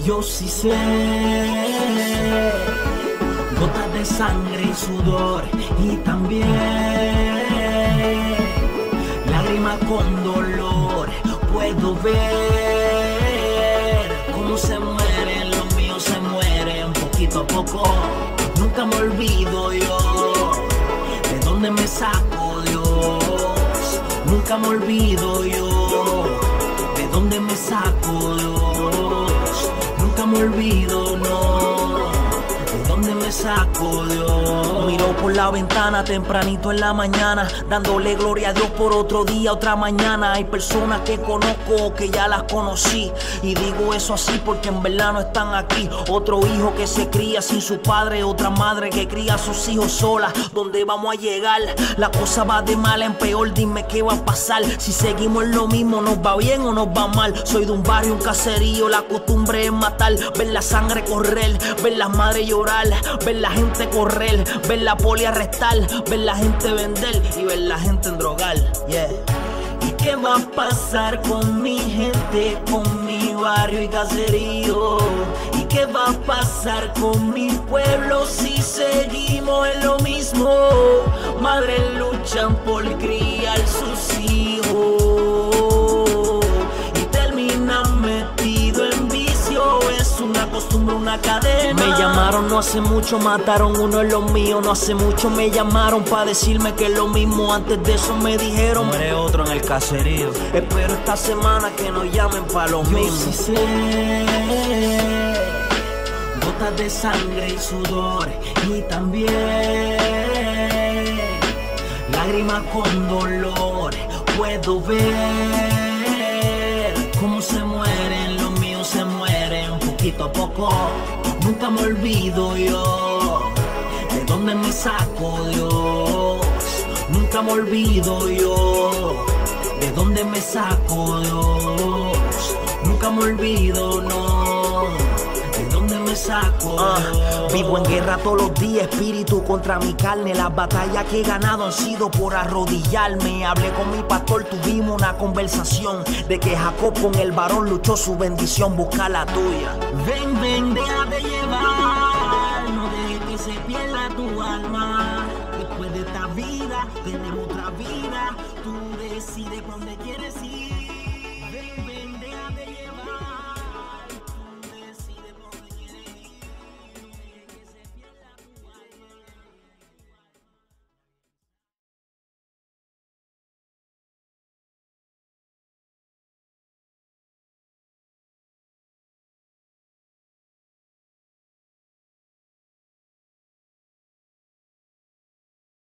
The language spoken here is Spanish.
Yo sí sé, gotas de sangre y sudor, y también lágrimas con dolor. Puedo ver cómo se mueren, los míos se mueren poquito a poco. Nunca me olvido yo de dónde me saco Dios. Nunca me olvido yo de dónde me saco Dios. Nunca me olvido, no, de dónde me saco Dios. Miro por la ventana tempranito en la mañana, dándole gloria a Dios por otro día, otra mañana. Hay personas que conozco que ya las conocí, y digo eso así porque en verdad no están aquí. Otro hijo que se cría sin su padre, otra madre que cría a sus hijos sola. ¿Dónde vamos a llegar? La cosa va de mal en peor, dime qué va a pasar. Si seguimos en lo mismo, ¿nos va bien o nos va mal? Soy de un barrio, un caserío, la costumbre es matar. Ver la sangre correr, ver las madres llorar, ver la gente correr, ver la poli arrestar, ver la gente vender y ver la gente endrogar. Yeah. ¿Y qué va a pasar con mi gente, con mi barrio y caserío? ¿Y qué va a pasar con mi pueblo si seguimos en lo mismo? Madres luchan por criar sus hijos y terminan metidos en vicio. Es una costumbre, una cadena. Me llamaron no hace mucho, mataron uno en los míos. No hace mucho me llamaron para decirme que es lo mismo. Antes de eso me dijeron muere otro en el caserío. Espero esta semana que nos llamen para los mismos. Yo sí sé, gotas de sangre y sudor, y también lágrimas con dolor. Puedo ver cómo se mueren, los míos se mueren poquito a poco. Nunca me olvido yo de dónde me saco Dios. Nunca me olvido yo de dónde me saco Dios. Nunca me olvido, no, de dónde me saco Dios. Vivo en guerra todos los días, espíritu contra mi carne. Las batallas que he ganado han sido por arrodillarme. Hablé con mi pastor, tuvimos una conversación de que Jacob con el varón luchó su bendición. Busca la tuya. Ven, ven, déjate llevar, no dejes que se pierda tu alma. Después de esta vida, tenemos otra vida. Tú decides por dónde quieres.